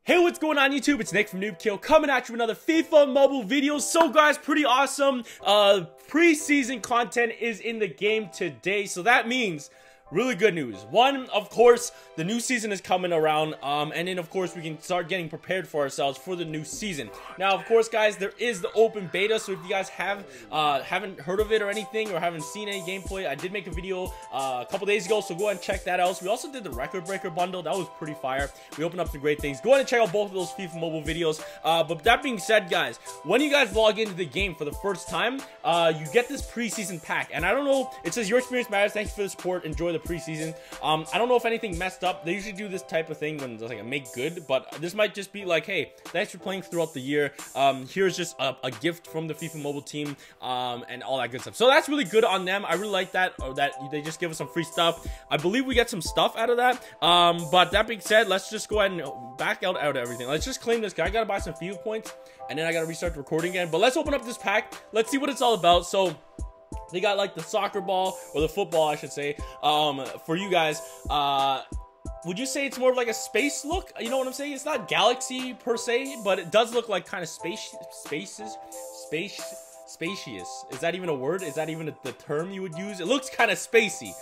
Hey, what's going on YouTube? It's Nick from NoobKill coming at you with another FIFA mobile video. So guys, pretty awesome preseason content is in the game today. So that means really good news. One, of course, the new season is coming around, and then of course we can start getting prepared for ourselves for the new season. Now, of course, guys, there is the open beta, so if you guys haven't heard of it or anything, or haven't seen any gameplay, I did make a video a couple days ago, so go ahead and check that out. So we also did the record breaker bundle. That was pretty fire. We opened up some great things. Go ahead and check out both of those FIFA mobile videos. But that being said, guys, when you guys log into the game for the first time, you get this preseason pack, and I don't know, it says your experience matters, thank you for the support, enjoy the preseason. I don't know if anything messed up. They usually do this type of thing when it's like a make good, but this might just be like, hey, thanks for playing throughout the year. Here's just a gift from the FIFA mobile team, and all that good stuff. So that's really good on them. I really like that, or that they just give us some free stuff. I believe we get some stuff out of that. But that being said, let's just go ahead and back out of everything. Let's just claim this guy. I gotta buy some FIFA points, and then I gotta restart the recording again. But let's open up this pack. Let's see what it's all about. So they got like the soccer ball, or the football, I should say, for you guys. Would you say it's more of like a space look? You know what I'm saying? It's not galaxy per se, but it does look like kind of spacious. Is that even a word? Is that even the term you would use? It looks kind of spacey.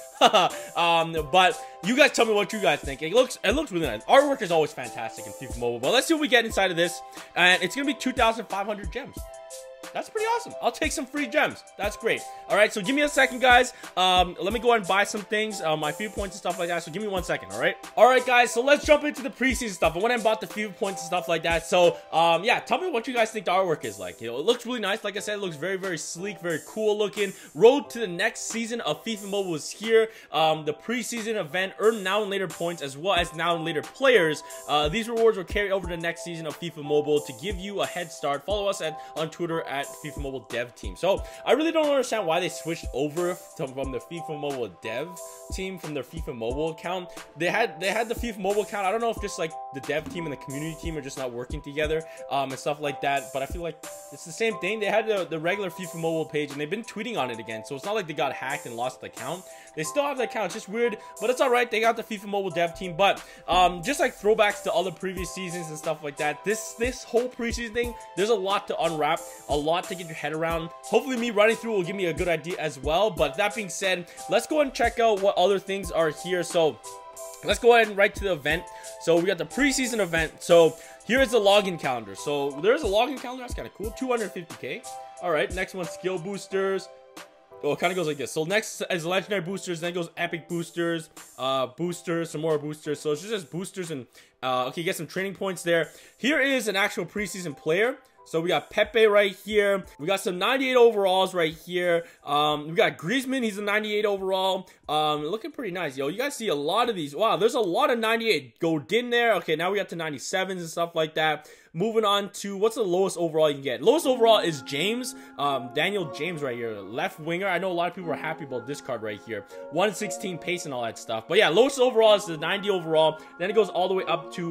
But you guys tell me what you guys think. It looks really nice. Artwork is always fantastic in FIFA Mobile. But let's see what we get inside of this. And it's gonna be 2,500 gems. That's pretty awesome. I'll take some free gems. That's great. All right, so give me a second, guys. Let me go ahead and buy some things, my FIFA points and stuff like that. So give me 1 second, all right? All right, guys, so let's jump into the preseason stuff. I went and bought the FIFA points and stuff like that. So, yeah, tell me what you guys think the artwork is like. You know, it looks really nice. Like I said, it looks very, very sleek, very cool looking. Road to the next season of FIFA Mobile is here. The preseason event, earn now and later points, as well as now and later players. These rewards will carry over to the next season of FIFA Mobile to give you a head start. Follow us on Twitter at FIFA Mobile Dev Team. So I really don't understand why they switched over from the FIFA Mobile Dev Team from their FIFA Mobile account. They had the FIFA Mobile account. I don't know if just like the dev team and the community team are just not working together, and stuff like that, but I feel like it's the same thing. They had the regular FIFA Mobile page, and they've been tweeting on it again, so it's not like they got hacked and lost the account. They still have the account. It's just weird, but it's all right. They got the FIFA Mobile Dev Team. But just like throwbacks to other previous seasons and stuff like that, this whole preseason thing, there's a lot to unwrap, a lot to get your head around. Hopefully me running through will give me a good idea as well. But that being said, let's go ahead and check out what other things are here. So let's go ahead and right to the event. So we got the preseason event. So here is the login calendar. So there's a login calendar. That's kind of cool. 250k. All right, next one, skill boosters. Oh, it kind of goes like this. So next is legendary boosters, then goes epic boosters, boosters, some more boosters. So it's just boosters, and okay, you get some training points there. Here is an actual preseason player. So we got Pepe right here. We got some 98 overalls right here. We got Griezmann. He's a 98 overall. Looking pretty nice, yo. You guys see a lot of these. Wow, there's a lot of 98. Godin there. Okay, now we got to 97s and stuff like that. Moving on to, what's the lowest overall you can get? Lowest overall is James. Daniel James right here. Left winger. I know a lot of people are happy about this card right here. 116 pace and all that stuff. But yeah, lowest overall is the 90 overall. Then it goes all the way up to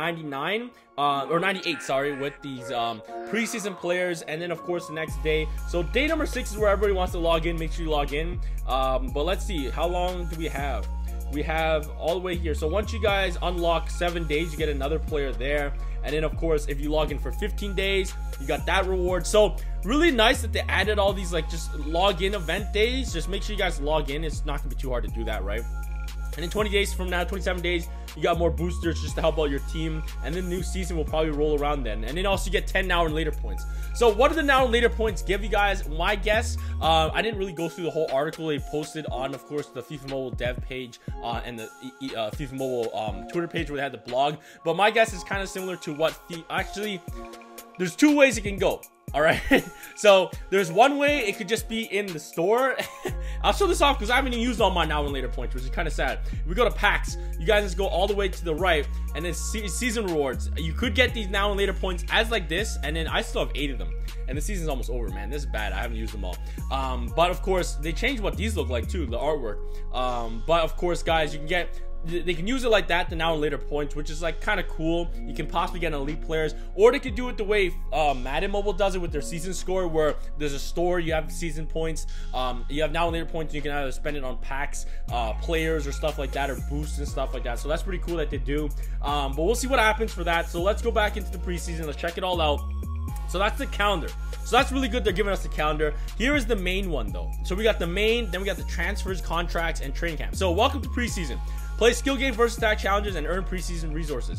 99. Or 98, sorry, with these preseason players. And then of course the next day, so day number 6 is where everybody wants to log in. Make sure you log in. But let's see, how long do we have? We have all the way here. So once you guys unlock 7 days, you get another player there. And then of course, if you log in for 15 days, you got that reward. So really nice that they added all these like just log in event days. Just make sure you guys log in. It's not gonna be too hard to do that, right? And in 20 days from now, 27 days, you got more boosters just to help out your team. And then the new season will probably roll around then. And then also you get 10 now and later points. So what do the now and later points give you guys? My guess, I didn't really go through the whole article they posted on, of course, the FIFA Mobile dev page and the FIFA Mobile Twitter page where they had the blog. But my guess is kind of similar to what actually, there's 2 ways it can go. All right, so there's one way it could just be in the store. I'll show this off because I haven't even used all my now and later points, which is kind of sad. If we go to packs, you guys just go all the way to the right, and then season rewards. You could get these now and later points as like this, and then I still have 8 of them. And the season's almost over, man. This is bad. I haven't used them all. But of course, they changed what these look like too, the artwork. But of course, guys, you can get they can use it like that, the now and later points, which is like kind of cool. You can possibly get elite players, or they could do it the way Madden Mobile does it with their season score, where there's a store, you have season points, you have now and later points, and you can either spend it on packs, players or stuff like that, or boosts and stuff like that. So that's pretty cool that they do. But we'll see what happens for that. So let's go back into the preseason. Let's check it all out. So that's the calendar. So that's really good. They're giving us the calendar. Here is the main one though. So we got the main, then we got the transfers, contracts, and training camp. So welcome to preseason. Play skill game versus attack challenges and earn preseason resources.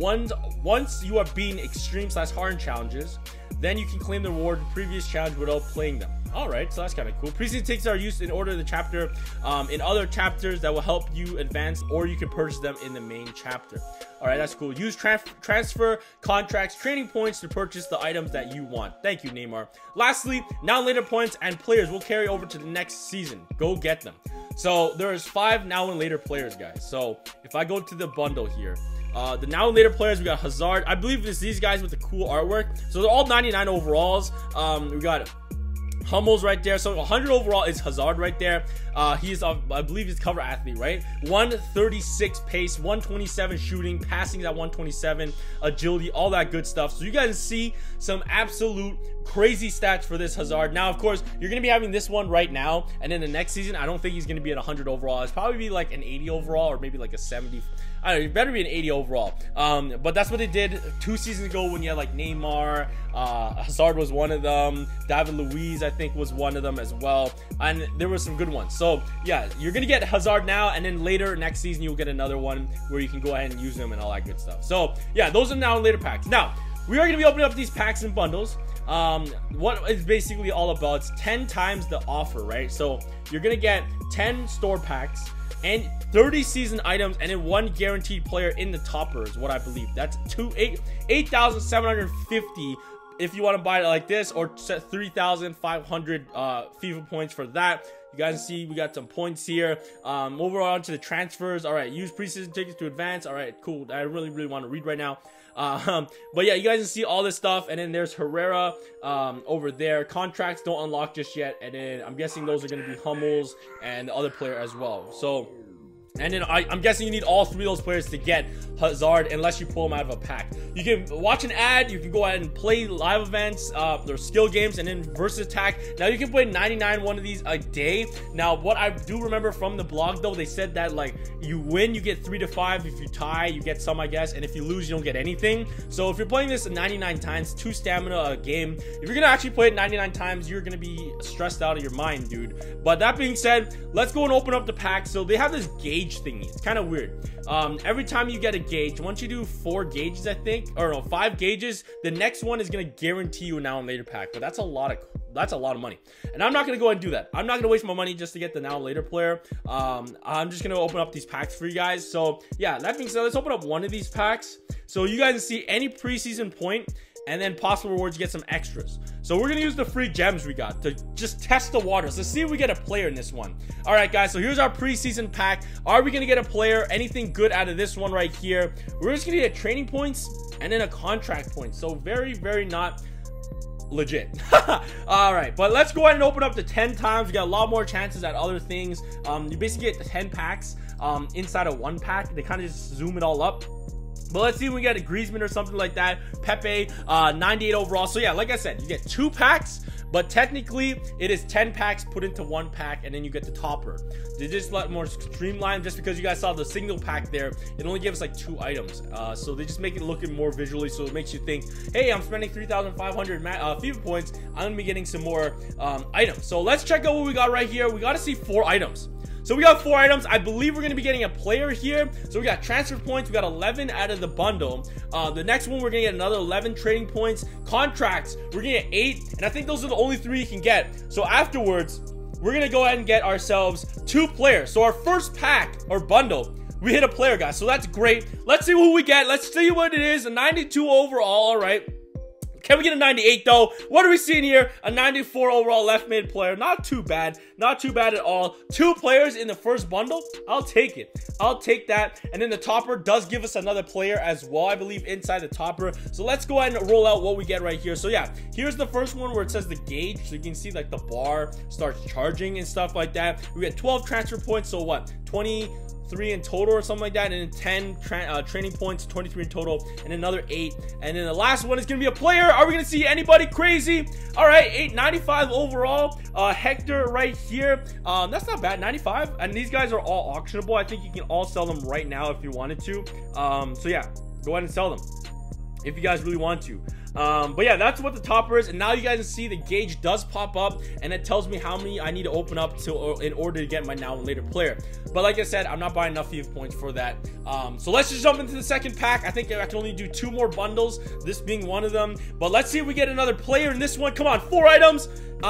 Once you are beating extreme/hard challenges, then you can claim the reward of the previous challenge without playing them. All right, so that's kind of cool. Preseason tickets are used in order of the chapter in other chapters that will help you advance, or you can purchase them in the main chapter. All right, that's cool. Use transfer, contracts, training points to purchase the items that you want. Thank you, Neymar. Lastly, now and later points and players will carry over to the next season. Go get them. So there's 5 now and later players, guys. So if I go to the bundle here, the now and later players, we got Hazard. I believe it's these guys with the cool artwork. So they're all 99 overalls. We got Hummels right there. So 100 overall is Hazard right there. He's I believe he's cover athlete, right? 136 pace, 127 shooting, passing at 127, agility, all that good stuff. So you guys see some absolute crazy stats for this Hazard. Now, of course, you're going to be having this one right now, and in the next season, I don't think he's going to be at 100 overall. It's probably be like an 80 overall, or maybe like a 70. I don't know, it better be an 80 overall. But that's what they did 2 seasons ago when you had like Neymar, Hazard was one of them, David Luiz I think was one of them as well, and there were some good ones. So yeah, you're gonna get Hazard now, and then later next season you'll get another one where you can go ahead and use them and all that good stuff. So yeah, those are now and later packs. Now we are gonna be opening up these packs and bundles. What it's basically all about, it's 10 times the offer, right? So you're gonna get 10 store packs and 30 season items, and then 1 guaranteed player in the topper is what I believe. That's 8,750 if you want to buy it like this, or set 3,500 FIFA points for that. You guys see we got some points here. Over on to the transfers. All right, use preseason tickets to advance. All right, cool. I really want to read right now. But yeah, you guys can see all this stuff, and then there's Herrera over there. Contracts don't unlock just yet, and then I'm guessing those are going to be Hummels and the other player as well. So, and then I'm guessing you need all 3 of those players to get Hazard, unless you pull them out of a pack. You can watch an ad, you can go ahead and play live events, their skill games, and then versus attack. Now you can play 99 one of these a day. Now what I do remember from the blog though, they said that like you win, you get 3 to 5. If you tie, you get some, I guess, and if you lose, you don't get anything. So if you're playing this 99 times, 2 stamina a game, if you're gonna actually play it 99 times, you're gonna be stressed out of your mind, dude. But that being said, let's go and open up the pack. So they have this gauge thingy. It's kind of weird. Every time you get a gauge, once you do 4 gauges, I think, or no, 5 gauges, the next one is gonna guarantee you a now and later pack. But that's a lot of money, and I'm not gonna go ahead and do that. I'm not gonna waste my money just to get the now and later player. I'm just gonna open up these packs for you guys. So yeah, that being said, let's open up one of these packs so you guys see any preseason point, and then possible rewards, get some extras. So we're gonna use the free gems we got to just test the waters. Let's see if we get a player in this one. All right, guys, so here's our preseason pack. Are we gonna get a player? Anything good out of this one right here? We're just gonna get training points and then a contract point. So very not legit. All right, but let's go ahead and open up to 10 times. We got a lot more chances at other things. You basically get 10 packs inside of 1 pack. They kind of just zoom it all up. But let's see if we get a Griezmann or something like that. Pepe, 98 overall. So yeah, like I said, you get 2 packs, but technically it is 10 packs put into 1 pack, and then you get the topper. They just let more streamlined, just because you guys saw the single pack there. It only gives like 2 items. So they just make it look more visually, so it makes you think, hey, I'm spending 3,500 FIFA points. I'm gonna be getting some more items. So let's check out what we got right here. We got to see 4 items. So we got 4 items. I believe we're going to be getting a player here. So we got transfer points. We got 11 out of the bundle. The next one, we're going to get another 11 trading points. Contracts, we're going to get 8. And I think those are the only 3 you can get. So afterwards, we're going to go ahead and get ourselves 2 players. So our first pack or bundle, we hit a player, guys. So that's great. Let's see who we get. Let's see what it is. A 92 overall. All right. Can we get a 98 though? What are we seeing here? A 94 overall left mid player. Not too bad. Not too bad at all. 2 players in the first bundle. I'll take it. I'll take that. And then the topper does give us another player as well, I believe, inside the topper. So let's go ahead and roll out what we get right here. So yeah, here's the first one where it says the gauge. So you can see like the bar starts charging and stuff like that. We get 12 transfer points. So what? 20 3 in total or something like that, and then 10 training points, 23 in total, and another 8. And then the last one is gonna be a player. Are we gonna see anybody crazy? All right, 895 overall. Hector right here. That's not bad, 95. And these guys are all auctionable. I think you can all sell them right now if you wanted to. So yeah, go ahead and sell them if you guys really want to. But yeah, that's what the topper is. And now you guys can see the gauge does pop up, and it tells me how many I need to open up to in order to get my now and later player. But like I said, I'm not buying enough FIFA points for that. So let's just jump into the second pack. I think I can only do 2 more bundles, this being one of them. But let's see if we get another player in this one. Come on, 4 items.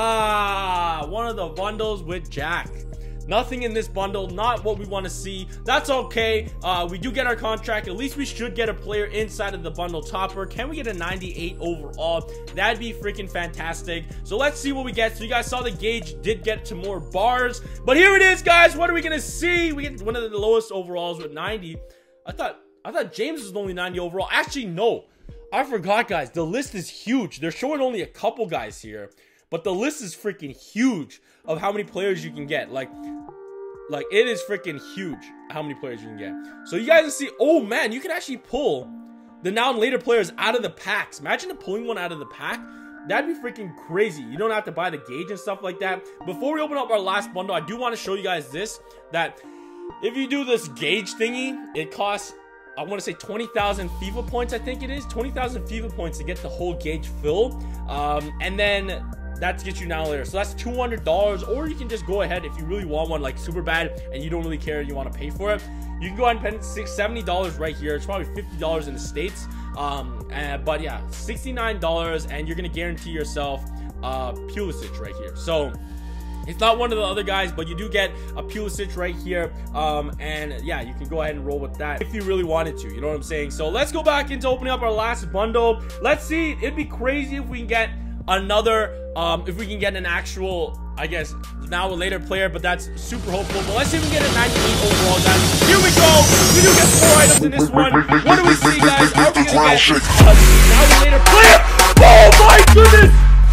One of the bundles with Jack. Nothing in this bundle, not what we want to see. That's okay. We do get our contract. At least we should get a player inside of the bundle topper. Can we get a 98 overall? That'd be freaking fantastic. So let's see what we get. So you guys saw the gauge did get to more bars, but here it is, guys. What are we gonna see? We get one of the lowest overalls with 90. I thought James was only 90 overall. Actually, no, I forgot, guys. The list is huge. They're showing only a couple guys here, but the list is freaking huge of how many players you can get. Like it is freaking huge how many players you can get. So you guys can see, oh man, you can actually pull the now and later players out of the packs. Imagine pulling one out of the pack. That'd be freaking crazy. You don't have to buy the gauge and stuff like that. Before we open up our last bundle, I do want to show you guys this, that if you do this gauge thingy, it costs, I want to say 20,000 FIFA points. I think it is 20,000 FIFA points to get the whole gauge filled. And then that gets you now later. So that's $200, or you can just go ahead if you really want one like super bad and you don't really care, you want to pay for it, you can go ahead and spend $70 right here. It's probably $50 in the States. But yeah, $69, and you're gonna guarantee yourself Pulisic right here. So it's not one of the other guys, but you do get a Pulisic right here. And yeah, you can go ahead and roll with that if you really wanted to, you know what I'm saying? So let's go back into opening up our last bundle. Let's see, it'd be crazy if we can get another, if we can get an actual, I guess, now or later player, but that's super hopeful. But let's see if we can get a 98 overall, guys. Here we go. We do get 4 items in this one. What do we see, guys? Are we gonna get a now or later player? Oh my goodness!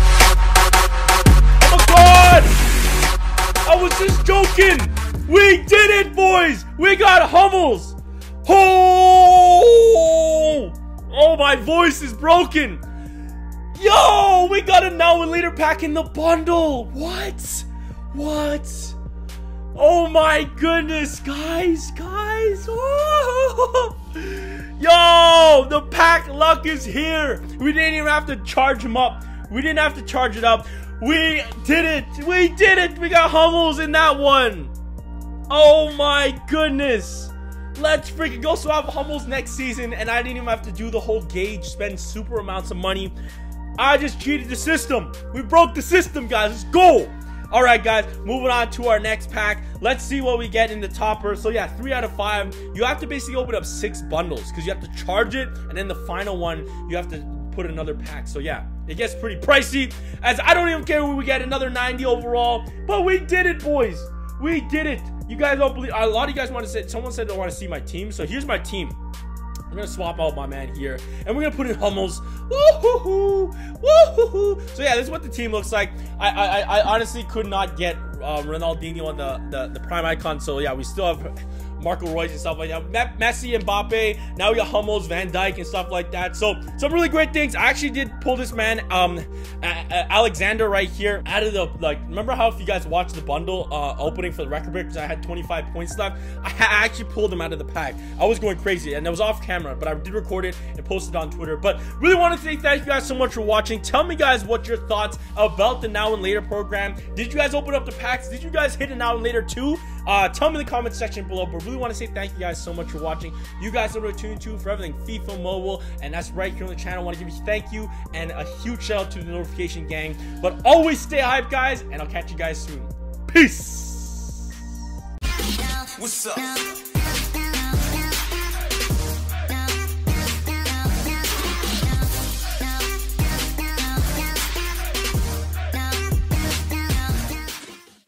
Oh my god! I was just joking. We did it, boys. We got Hummels. Oh, my voice is broken. Yo, we got a now and later pack in the bundle. What? Oh my goodness, guys. Oh. Yo, the pack luck is here. We didn't even have to charge him up. We didn't have to charge it up. We did it. We got Hummels in that one. Oh my goodness. Let's freaking go. So I have Hummels next season, and I didn't even have to do the whole gauge, spend super amounts of money. I just cheated the system. We broke the system, guys. Let's go. All right, guys, moving on to our next pack. Let's see what we get in the topper. So yeah, 3 out of 5. You have to basically open up 6 bundles because you have to charge it, and then the final one you have to put another pack. So yeah, it gets pretty pricey, as I don't even care when we get another 90 overall. But we did it, boys. We did it. You guys don't believe. A lot of you guys want to say. Someone said they want to see my team. So here's my team. I'm gonna swap out my man here, and we're gonna put in Hummels. Woo-hoo-hoo! Woo-hoo-hoo! So yeah, this is what the team looks like. I honestly could not get Ronaldinho on the prime icon. So yeah, we still have Marco Reus and stuff like that. Messi, Mbappe. Now we got Hummels, Van Dijk, and stuff like that. So some really great things. I actually did pull this man, Alexander right here, out of the, like, remember how if you guys watched the bundle opening for the record break, because I had 25 points left, I actually pulled him out of the pack. I was going crazy, and it was off camera, but I did record it and post it on Twitter. But really want to say thank you guys so much for watching. Tell me, guys, what your thoughts about the Now and Later program. Did you guys open up the packs? Did you guys hit a Now and Later too? Tell me in the comment section below. But really want to say thank you guys so much for watching. You guys are tuned to for everything FIFA Mobile, and that's right here on the channel. I want to give you thank you and a huge shout out to the notification gang. But always stay hyped, guys, and I'll catch you guys soon. Peace. What's up?